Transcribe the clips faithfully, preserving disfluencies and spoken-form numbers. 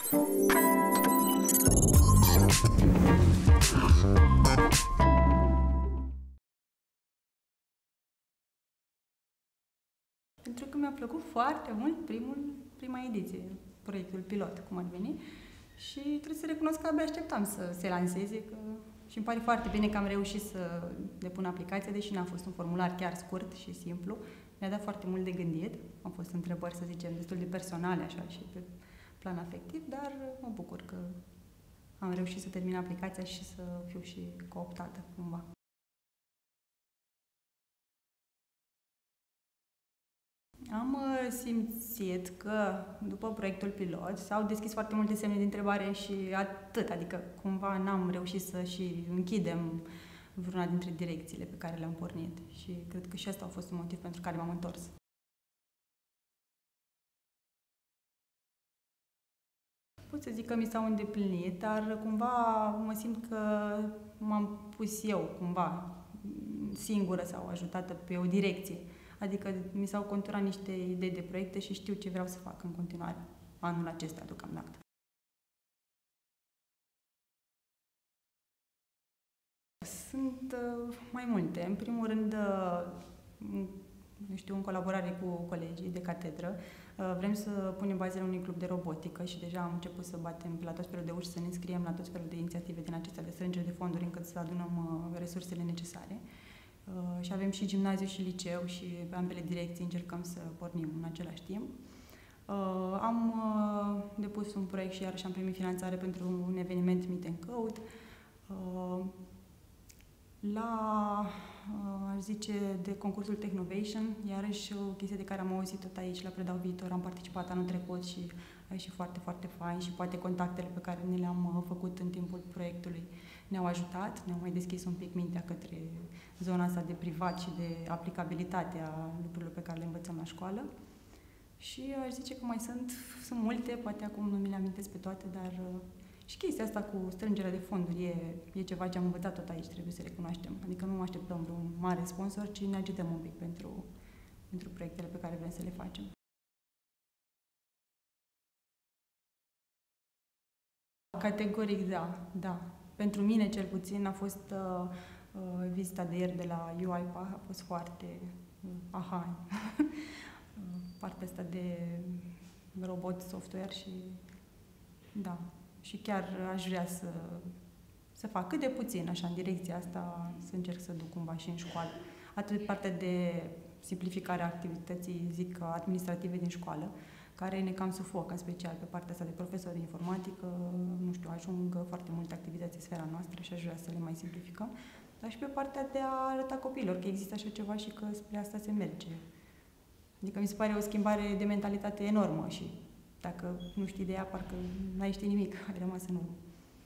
Pentru că mi-a plăcut foarte mult primul, prima ediție, proiectul pilot, cum ar veni, și trebuie să recunosc că abia așteptam să se lanseze, că și îmi pare foarte bine că am reușit să depun aplicația, deși n-a fost un formular chiar scurt și simplu. Mi-a dat foarte mult de gândit, au fost întrebări, să zicem, destul de personale, așa, și pe plan afectiv, dar mă bucur că am reușit să termin aplicația și să fiu și cooptată, cumva. Am simțit că, după proiectul pilot, s-au deschis foarte multe semne de întrebare și atât, adică cumva n-am reușit să și închidem vreuna dintre direcțiile pe care le-am pornit și cred că și asta a fost un motiv pentru care m-am întors. Pot să zic că mi s-au îndeplinit, dar cumva mă simt că m-am pus eu, cumva, singură sau ajutată pe o direcție. Adică mi s-au conturat niște idei de proiecte și știu ce vreau să fac în continuare, anul acesta, deocamdată. Sunt uh, mai multe. În primul rând, uh, nu știu, în colaborare cu colegii de catedră, uh, vrem să punem bazele unui club de robotică și deja am început să batem pe la tot felul de uși, să ne înscriem la tot felul de inițiative din acestea de strângere de fonduri încât să adunăm uh, resursele necesare. Uh, și avem și gimnaziu și liceu și pe ambele direcții încercăm să pornim în același timp. Uh, am uh, depus un proiect și iarăși am primit finanțare pentru un eveniment Meet and Code. Uh, la, uh, aș zice, de concursul Technovation, iarăși o chestie de care am auzit tot aici la Predau Viitor, am participat anul trecut și a ieșit foarte, foarte fain și poate contactele pe care ne le-am uh, făcut în timpul proiectului ne-au ajutat, ne-au mai deschis un pic mintea către zona asta de privat și de aplicabilitate a lucrurilor pe care le învățăm la școală. Și aș zice că mai sunt, sunt multe, poate acum nu mi le amintesc pe toate, dar și chestia asta cu strângerea de fonduri e, e ceva ce am învățat tot aici, trebuie să recunoaștem. Adică nu așteptăm vreun mare sponsor, ci ne agităm un pic pentru, pentru proiectele pe care vrem să le facem. Categoric, da, da. Pentru mine, cel puțin, a fost uh, uh, vizita de ieri de la UiPath, a fost foarte uh, aha. Partea asta de robot software și da, și chiar aș vrea să, să fac cât de puțin, așa, în direcția asta, să încerc să duc cumva și în școală. Atât partea de simplificarea activității, zic, administrative din școală, care ne cam sufocă, în special pe partea asta de profesor de informatică, nu știu, ajung foarte multe activități în sfera noastră și aș vrea să le mai simplificăm, dar și pe partea de a arăta copiilor că există așa ceva și că spre asta se merge. Adică mi se pare o schimbare de mentalitate enormă și dacă nu știi de ea, parcă n-ai ști nimic, ai rămas în urmă.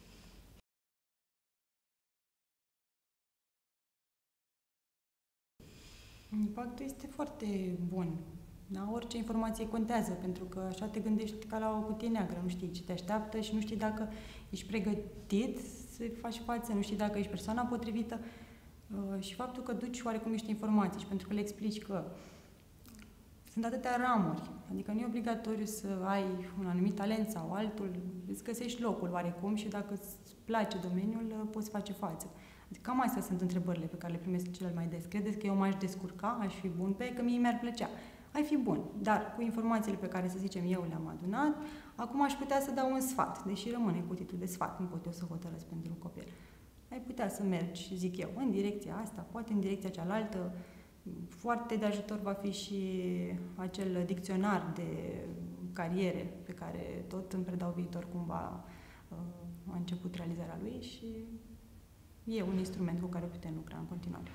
Impactul este foarte bun. Da? Orice informație contează, pentru că așa te gândești ca la o cutie neagră, nu știi ce te așteaptă și nu știi dacă ești pregătit să faci față, nu știi dacă ești persoana potrivită și faptul că duci oarecum niște informații și pentru că le explici că sunt atâtea ramuri, adică nu e obligatoriu să ai un anumit talent sau altul, îți găsești locul oarecum și dacă îți place domeniul, poți face față. Adică cam astea sunt întrebările pe care le primesc cel mai des. Credeți că eu m-aș descurca, aș fi bun pe, că mie mi-ar plăcea. Ai fi bun, dar cu informațiile pe care, să zicem, eu le-am adunat, acum aș putea să dau un sfat, deși rămâne cu titlul de sfat, nu pot eu să hotărăsc pentru un copil. Ai putea să mergi, zic eu, în direcția asta, poate în direcția cealaltă. Foarte de ajutor va fi și acel dicționar de cariere pe care tot în Predau Viitor cumva a început realizarea lui și e un instrument cu care putem lucra în continuare.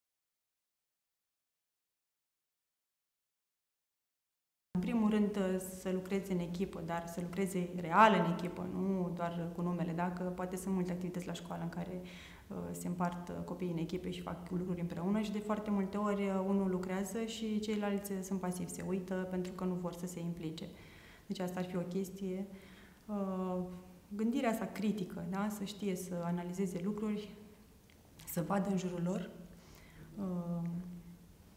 În primul rând să lucreze în echipă, dar să lucreze real în echipă, nu doar cu numele, dacă poate sunt multe activități la școală în care se împart copiii în echipe și fac lucruri împreună și de foarte multe ori unul lucrează și ceilalți sunt pasivi, se uită pentru că nu vor să se implice. Deci asta ar fi o chestie. Gândirea asta critică, da? Să știe să analizeze lucruri, să vadă în jurul lor.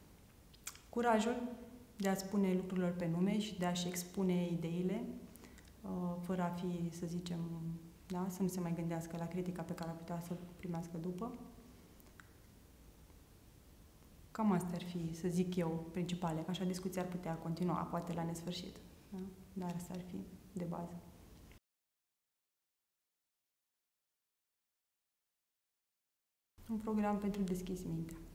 Curajul de a spune lucrurilor pe nume și de a-și expune ideile. fără a fi, să zicem, da? Să nu se mai gândească la critica pe care ar putea să primească după. Cam astea ar fi, să zic eu, principale, că așa discuția ar putea continua, poate la nesfârșit. Da? Dar asta ar fi de bază. Un program pentru deschis mintea.